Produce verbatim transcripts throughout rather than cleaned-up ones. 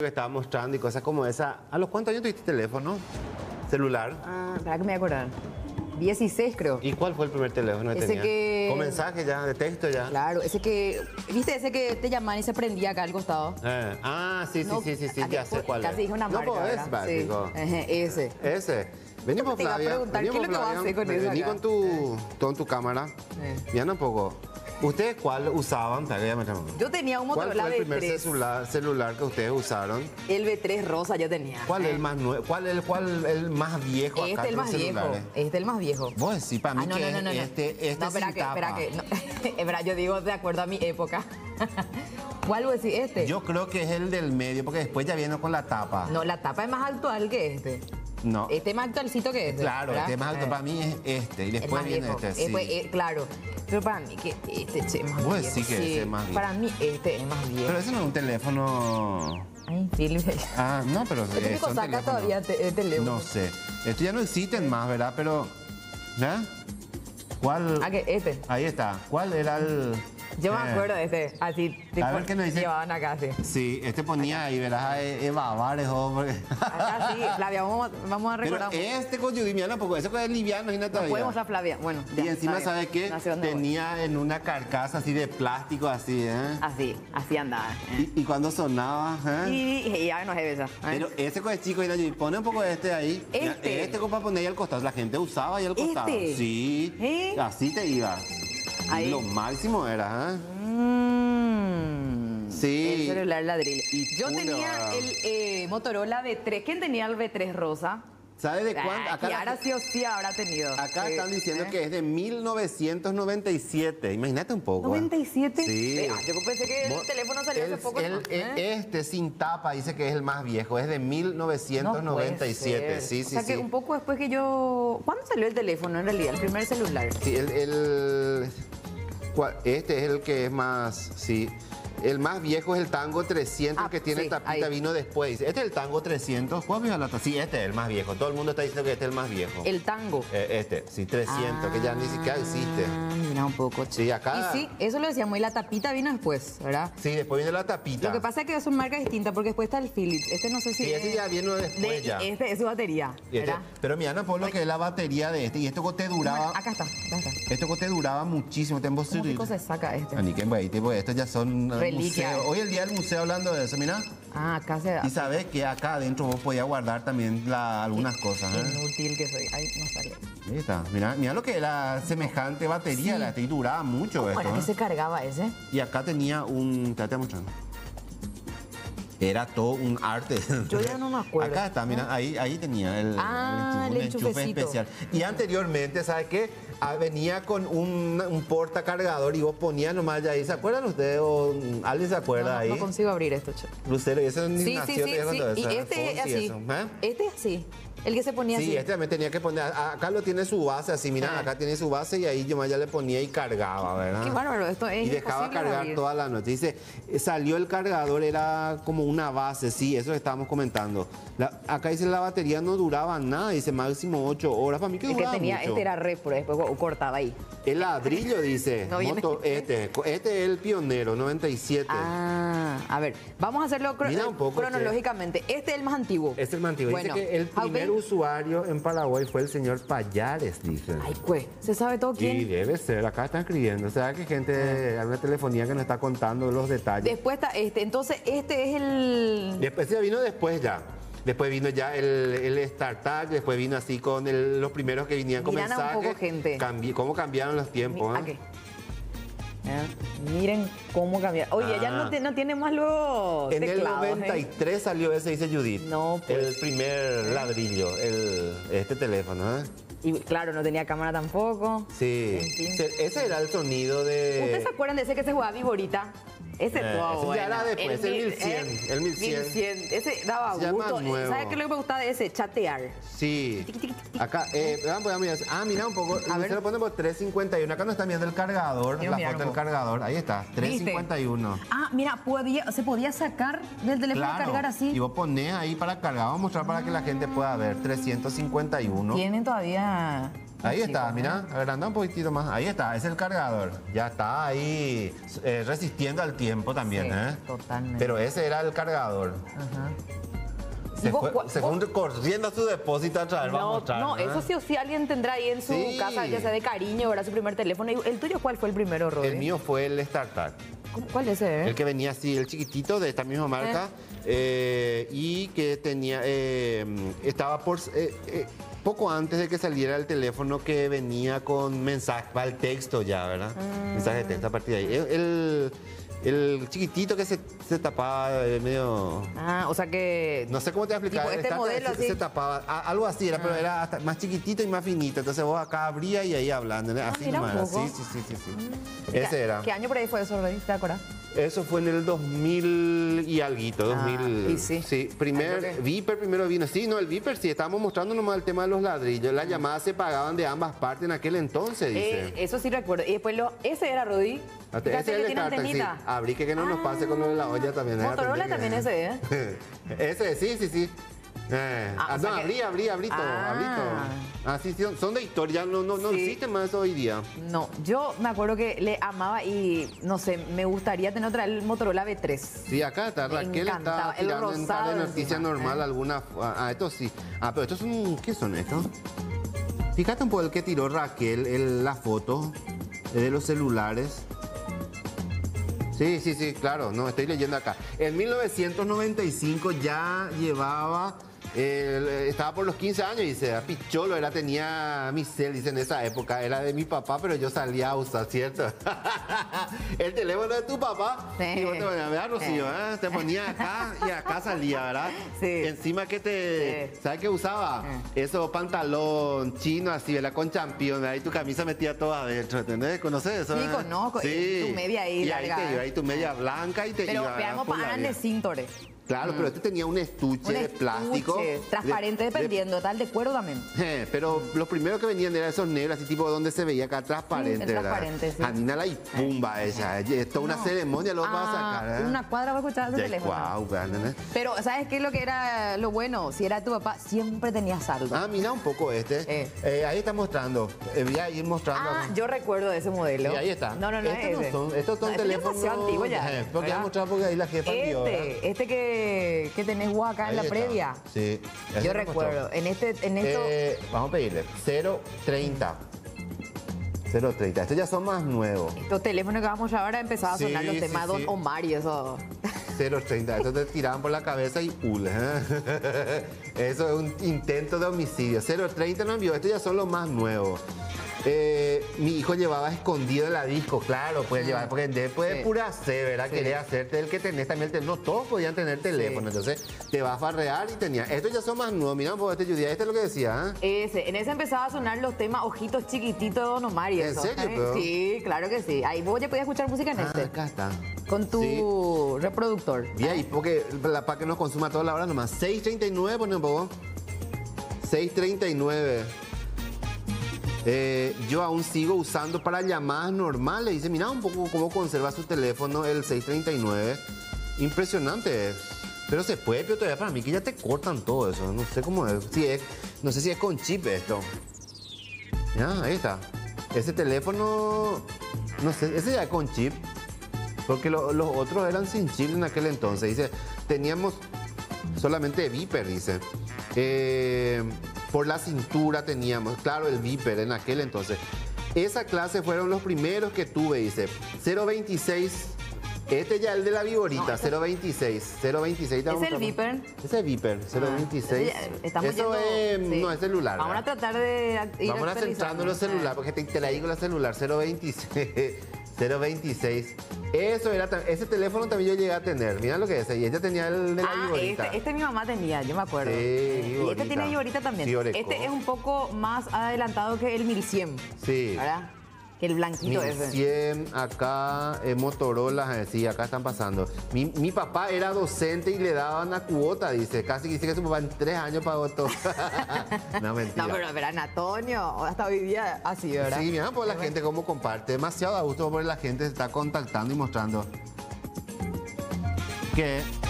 que estaba mostrando y cosas como esa. ¿A los cuántos años tuviste teléfono? ¿Celular? Ah, para que me voy a acordar. dieciséis creo. ¿Y cuál fue el primer teléfono que Ese tenías? que- ¿Con mensaje ya, de texto ya? Claro, ese que... ¿Viste ese que te llamaban y se prendía acá al costado? Eh, ah, sí, sí, No, sí, sí, sí, ¿a qué? ya sé cuál Casi es. dije una No, marca, pues es ¿verdad? básico. Sí. Ejé, ese. Ese. Vení por Te iba a Flavia. preguntar, Vení ¿qué es por lo que vas a Flavia. hacer con eso Vení acá? con tu, con tu cámara. Eh. Mira un poco. ¿Ustedes cuál usaban? Espera, ya me tramo. Yo tenía un ¿Cuál Motorola fue el primer B tres. celular, celular que ustedes usaron? El B tres rosa yo tenía. ¿Cuál es Eh. el más nuevo? ¿Cuál es el, cuál el más viejo acá Este es de el los más viejo. celulares? Este es el más viejo. Vos decís para mí Ah, no, que no, no, es no, no. este, este no, espera sin que, tapa. espera que, no. Espera, yo digo de acuerdo a mi época. ¿Cuál vos decís? Este. Yo creo que es el del medio, porque después ya viene con la tapa. No, la tapa es más actual que este. No. Este es más actualcito que este. Claro, ¿verdad? este más alto Eh. para mí es este. Y El después más viene viejo. este, sí. Después, eh, claro. Pero para mí que este che, es más Vos viejo. decís que sí. ese es más viejo. Para mí este es más viejo. Pero ese no es un teléfono. Ay, Philip. Ah, no, pero Este eh, tipo son saca teléfonos. todavía te- el teléfono. No sé. Estos ya no existen más, ¿verdad? Pero. ¿Ya? ¿Cuál? Ah, que este. Ahí está. ¿Cuál era el...? Yo me eh, acuerdo de este. Así, tipo, ver, ¿qué nos dice? llevaban acá, sí. Sí, este ponía ahí, ¿verdad? Eh, eh, Bavares, hombre. Acá sí, Flavia, vamos, vamos a Pero recordar. este con Judimiana, porque ese con el liviano, imagínate No todavía. podemos a Flavia. Bueno, ya, Y encima, está bien. ¿sabe qué? No sé dónde voy. Tenía en una carcasa así de plástico, así, ¿eh? Así, así andaba. ¿eh? Y, y cuando sonaba, ¿eh? Y, y ya no se besa. ¿eh? Pero ese con el chico, mira, Judy, pone un poco de este ahí. Este. Este para poner ahí al costado. La gente usaba ahí al costado. Este. Sí. ¿Eh? Así te iba. Ahí. Y lo máximo era, ¿eh? Mm, Sí. El celular ladrillo. Y Yo pule, tenía va. el eh, Motorola B tres. ¿Quién tenía el B tres rosa? ¿Sabes de cuánto? Ah, Acá, y ahora sí o sí habrá tenido. acá Sí, están diciendo ¿eh? que es de mil novecientos noventa y siete. Imagínate un poco. ¿eh? ¿noventa y siete? Sí. Eh, ah, yo pensé que el Vos- teléfono salió hace el- poco. el- ¿no? eh, ¿Eh? Este sin tapa dice que es el más viejo. Es de mil novecientos noventa y siete. No puede ser. Sí, O sí, sea que sí. un poco después que yo... ¿Cuándo salió el teléfono en realidad? El primer celular. Sí, el, el- ¿cuál? Este es el que es más, sí. El más viejo es el Tango trescientos, Ah, que tiene sí, tapita, ahí. vino después. Este es el Tango trescientos. ¿Cuál viejo la ta- Sí, este es el más viejo. Todo el mundo está diciendo que este es el más viejo. El tango. Eh, este, sí, trescientos, que ya ni siquiera existe. Ah, mira un poco. Sí, acá. Y sí, eso lo decíamos. Y la tapita vino después, ¿verdad? Sí, después viene la tapita. Lo que pasa es que son marcas distintas porque después está el Philips. Este no sé si... Sí, este es- ya viene después de- ya. Este es su batería, Y este- ¿verdad? pero mira, no por lo que es la batería de este. Y esto que te duraba. Bueno, acá está, acá está. Esto que te duraba muchísimo tiempo. ¿Cómo qué cosa saca este? Ani, qué güey, tipo, estos ya son eh, Reliquia. museo. Hoy el día del museo hablando de eso, mira. Ah, acá se... Y sabes que acá adentro vos podías guardar también la- algunas cosas, ¿eh? Inútil que soy. Ahí no sale. Ahí está. Mira, mira lo que era semejante batería, Sí. la y duraba mucho esto. Bueno, que ¿eh? se cargaba ese. Y acá tenía un. Te voy a mostrar. Era todo un arte. Yo ya no me acuerdo. Acá está, mira, ahí, ahí tenía el, Ah, un el enchufe enchufecito. especial. Y anteriormente, ¿sabes qué? Ah, venía con un, un portacargador y vos ponías nomás ya ahí. ¿Se acuerdan ustedes? O, mm, ¿alguien se acuerda no, ahí? no consigo abrir esto, che. Lucero, y eso ni Sí, sí, nació sí, todavía sí. cuando Y eso, este es Fonsi y así. eso, ¿eh? Este es así. El que se ponía Sí, así. este también tenía que poner, a- acá lo tiene su base así, mira, Ah. acá tiene su base y ahí yo más ya le ponía y cargaba, ¿verdad? Qué bárbaro, esto es Y dejaba imposible de cargar abrir. toda la noche. Dice, eh, salió el cargador, era como una base, sí, eso estábamos comentando. La- acá dice la batería no duraba nada, dice máximo ocho horas. Para mí que El que duraba tenía, mucho. este era re, pero después cortaba ahí. El ladrillo dice, No viene. moto- este, este es el pionero, noventa y siete. Ah, a ver, vamos a hacerlo cro- Mira un poco, cronológicamente. Este es el más antiguo. Es el más antiguo. Bueno, dice que el how primer big- usuario en Paraguay fue el señor Payares, dice. Ay, pues, ¿se sabe todo Sí, quién? debe ser, acá están escribiendo. O sea, que gente, hay una telefonía que nos está contando los detalles. Después está este. Entonces, este es el... Después ya vino después ya. Después vino ya el, el StarTag, después vino así con el- los primeros que venían con Miran a un mensajes. poco, gente. Cambi- ¿Cómo cambiaron los tiempos? ¿A eh? qué? Ah, miren cómo cambia. Oye, ella Ah. no, te- no tiene más los En el teclados, ¿eh? noventa y tres salió ese, dice Judith. No, pues. El primer ladrillo, el, este teléfono, ¿eh? Y claro, no tenía cámara tampoco. Sí. En fin. Se- Ese era el sonido de... ¿Ustedes se acuerdan de ese que se jugaba Viborita? Ese Eh, estaba ese ya bueno. era después, el mil- mil cien, eh, el mil cien. Ese daba Se llama gusto. nuevo. ¿Sabes qué es lo que me gustaba de ese? Chatear. Sí. Tiqui, tiqui, tiqui. Acá, eh, vamos a mirar. Ah, mira un poco. A ver. Se lo pone por tres cincuenta y uno. Acá nos está viendo el cargador, Quiero la mirar foto un del poco. cargador. Ahí está, tres cincuenta y uno. Ah, mira, podía, se podía sacar del teléfono y cargar así. Y vos ponés ahí para cargar. Vamos a mostrar para que la gente pueda ver. trescientos cincuenta y uno. Tienen todavía... Ahí Sí, está, pues, mira, a ver, anda un poquitito más. Ahí está, es el cargador. Ya está ahí eh, resistiendo al tiempo también, Sí, ¿eh? totalmente. Pero ese era el cargador. Ajá. Se ¿Y vos fue, cua- se fue vos- un- corriendo a su depósito a traer, vamos a No, mostrar. no, eso sí o sí alguien tendrá ahí en su Sí. casa, ya sea de cariño, ¿verdad? Su primer teléfono. ¿Y el tuyo cuál fue el primero, Rodri? El mío fue el StarTAC. ¿Cómo- ¿Cuál es ese? eh? El que venía así, el chiquitito de esta misma marca. eh, y que tenía. eh, estaba por. eh, eh, poco antes de que saliera el teléfono que venía con mensaje, va el texto ya, ¿verdad? Mensaje de texto a partir de ahí. El, el- el chiquitito que se, se tapaba eh, medio. Ah, o sea que... No sé cómo te voy a explicar. Tipo este Esta- modelo se, así. se tapaba, a- algo así era, pero era hasta más chiquitito y más finito. Entonces vos acá abría y ahí hablando. Así mira un nomás. poco. Sí, sí, sí, sí, sí. ¿Qué- Ese era. ¿Qué año por ahí fue eso, Rodri? ¿Te acuerdas? Eso fue en el dos mil y alguito, Ah, dos mil. y sí. primer Ay, creo que- Viper primero vino. Sí, no, el Viper sí, estábamos mostrando nomás el tema de los ladrillos. Las llamadas se pagaban de ambas partes en aquel entonces, dice. Eh, eso sí recuerdo. Y después lo... Ese era, Rodri. Ese Fíjate es que el de tiene Carter, sí. antenita. Abrí que, que no nos pase con lo de la olla también. ¿eh? Motorola Atendé que- también ese, ¿eh? Ese, sí, sí, sí. Eh, Ah, o ah, sea no, que- abrí, abrí, abrí todo, Ah. abrí todo. Ah, sí, sí, son de historia, no, no, no Sí. existen más hoy día. No, yo me acuerdo que le amaba y, no sé, me gustaría tener otra el Motorola V tres. Sí, acá está, Me Raquel encantaba, está el tirando en rosado cada noticia encima, normal ¿eh? alguna. Ah, estos sí. Ah, pero estos son. ¿Qué son estos? Fíjate un poco el que tiró Raquel, el- la foto eh, de los celulares. Sí, sí, sí, claro, no, estoy leyendo acá. En mil novecientos noventa y cinco ya llevaba, eh, estaba por los quince años, dice, era picholo, era, tenía mi cel, dice, en esa época, era de mi papá, pero yo salía a usar, ¿cierto? El teléfono de tu papá, Sí. y vos te ponías, ¿verdad, Rocío? Sí. ¿eh? Te ponía acá y acá salía, ¿verdad? Sí. Encima que te, Sí. ¿sabes qué usaba? Eso, pantalón chino así, ¿verdad? Con champion, ¿verdad? Y tu camisa metía toda adentro, ¿entendés? ¿Conoces eso? Sí, eh? conozco, y tu media ahí y ahí larga, te iba, ¿eh? ahí tu media blanca y te Pero iba veamos por la para vida. de cintore. Claro, pero este tenía un estuche Un de plástico. estuche, transparente de- de- dependiendo, tal de cuero también. Eh, pero los primeros que venían eran esos negros, así tipo donde se veía acá transparente, Sí, el ¿verdad? transparente, sí. Janina y pumba ella. Es toda una No. ceremonia, lo vas a Ah, sacar. ¿eh? una cuadra va a escuchar tu Ya, teléfono. guau, ¿entendés? Pero, ¿sabes qué es lo que era lo bueno? Si era tu papá, siempre tenía saldo. Ah, mira un poco este. Eh. Eh, ahí está mostrando. Eh, voy a ir mostrando. Ah, yo recuerdo de ese modelo. Sí, ahí está. No, no, no estos es ese. son, estos son No, este es teléfonos. demasiado antiguo ya. Eh, porque voy a ¿verdad? mostrar porque ahí la jefa vio, ¿verdad? Este, este que, que tenés vos acá en Ahí la está. previa. Sí. ese Yo lo recuerdo. mostró. En este, en esto. Eh, vamos a pedirle cero treinta. cero treinta. Estos ya son más nuevos. Estos teléfonos que vamos a ahora empezaban a Sí, sonar los sí, temas Don sí. Omar y eso. cero treinta. Estos te tiraban por la cabeza y ul. ¿eh? Eso es un intento de homicidio. cero treinta no envió. Estos ya son los más nuevos. Eh, mi hijo llevaba escondido en la disco, claro, puede llevar, porque después de Sí. pura C, ¿verdad? Sí. Quería hacerte el que tenés también el teléfono. No todos podían tener teléfono, entonces te va a farrear y tenía. Estos ya son más nuevos, mira un poco este Judy, este es lo que decía, ¿eh? Ese, en ese empezaba a sonar los temas Ojitos Chiquititos de Don Omar y ¿En eso. serio, ¿sabes? pero? Sí, claro que sí. Ahí vos ya podías escuchar música en Ah, este. acá está. Con tu Sí. reproductor. Y ahí, porque la- para que nos consuma toda la hora nomás. seis treinta y nueve, pone un poco. seis treinta y nueve. Eh, yo aún sigo usando para llamadas normales. Dice, mira un poco cómo conserva su teléfono el seis treinta y nueve. Impresionante es. Pero se puede, pero todavía para mí que ya te cortan todo eso. No sé cómo es. Si es no sé si es con chip esto. Ya, ahí está. Ese teléfono, no sé, ese ya es con chip. Porque lo- los otros eran sin chip en aquel entonces. Dice, teníamos solamente Viper, dice. Eh, por la cintura teníamos, claro, el Viper en aquel entonces. Esa clase fueron los primeros que tuve, dice. cero veintiséis. Este ya el de la Viborita, No, ese- cero veintiséis. cero veintiséis. ¿Es el Viper? Ese es Viper, cero veintiséis. Ah, ese ya- estamos Eso yendo- es, sí. no es celular. Vamos a ¿verdad? tratar de ac- ir Vamos a centrando en los actualizando. celulares, porque te, te la digo la celular, cero veintiséis. cero veintiséis. Eso era, ta- ese teléfono también yo llegué a tener. Mira lo que es. Y ella tenía el de la Ah, Viborita. este, este mi mamá tenía, yo me acuerdo. Sí, Eh, y Viborita. este tiene Viborita también. Sí, Oreco. Este es un poco más adelantado que el mil cien, Sí. ¿verdad? Que el blanquito ese. mil cien, acá eh, Motorola, eh, sí, acá están pasando. Mi, mi papá era docente y le daban una cuota, dice. Casi dice que su papá en tres años pagó todo. No, mentira. No, pero verán, Antonio, hasta hoy día así, ¿verdad? Sí, mira por la gente cómo comparte. Demasiado a gusto por la gente se está contactando y mostrando. Que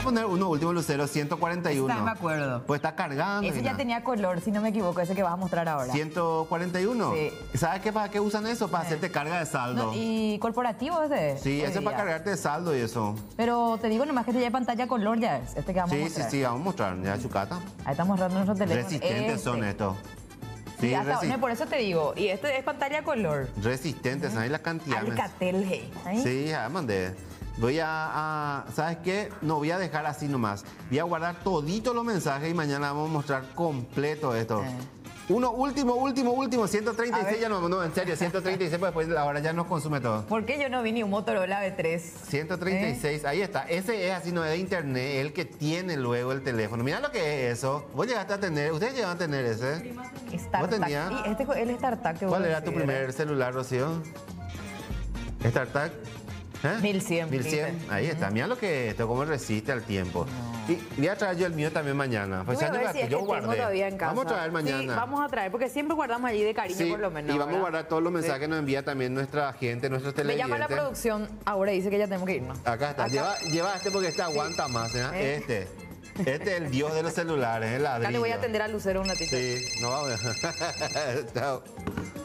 a poner uno último, Lucero, ciento cuarenta y uno. Esta me acuerdo. Pues está cargando. Ese ya mira. tenía color, si no me equivoco, ese que vas a mostrar ahora. ciento cuarenta y uno. Sí. ¿Sabes qué, para qué usan eso? Para Sí. hacerte carga de saldo. No, ¿y corporativo ese? Sí, Hoy ese es para día. cargarte de saldo y eso. Pero te digo nomás que este ya pantalla color ya es, este que vamos a Sí, sí, mostrar. sí, vamos a mostrar. Ya, chucata. Ahí estamos mostrando nuestro teléfono. Resistentes Este. son estos. Sí, Sí, hasta- resi- no, por eso te digo. Y este es pantalla color. resistentes, ¿sabes la cantidad? Alcatel G. ¿ahí? Sí, ya mandé. Voy a, a- ¿sabes qué? No voy a dejar así nomás. Voy a guardar todito los mensajes y mañana vamos a mostrar completo esto. Eh. Uno último, último, último, ciento treinta y A seis, ver. ya no, no, en serio, ciento treinta y seis, pues después la hora ya nos consume todo. ¿Por qué yo no vi ni un Motorola B tres? ciento treinta y seis, ahí está. Ese es así, no es de internet, el que tiene luego el teléfono. Mira lo que es eso. Vos llegaste a tener, ustedes llegaron a tener ese. StarTAC. tenías? Y este fue el StarTAC que ¿Cuál vos era tu decís, primer celular, Rocío? ¿StarTAC? ¿Eh? mil cien, mil cien, dice. ahí está. Mira lo que es esto, cómo resiste al tiempo. Y voy a traer yo el mío también mañana. Pues Voy a ya ver no- si es yo que guardé. tengo todavía en casa. Vamos a traer Sí, mañana. vamos a traer, porque siempre guardamos allí de cariño Sí, por lo menos. y vamos a ¿verdad? guardar todos los mensajes que nos envía también nuestra gente, nuestros Me llama la televidentes. producción, ahora dice que ya tenemos que irnos. Acá está. Acá- Lleva, lleva este porque este aguanta más. ¿eh? Eh. Este. Este es el dios de los celulares, el ladrillo. Acá le voy a atender a Lucero un ratito. Sí, no vamos. Chao.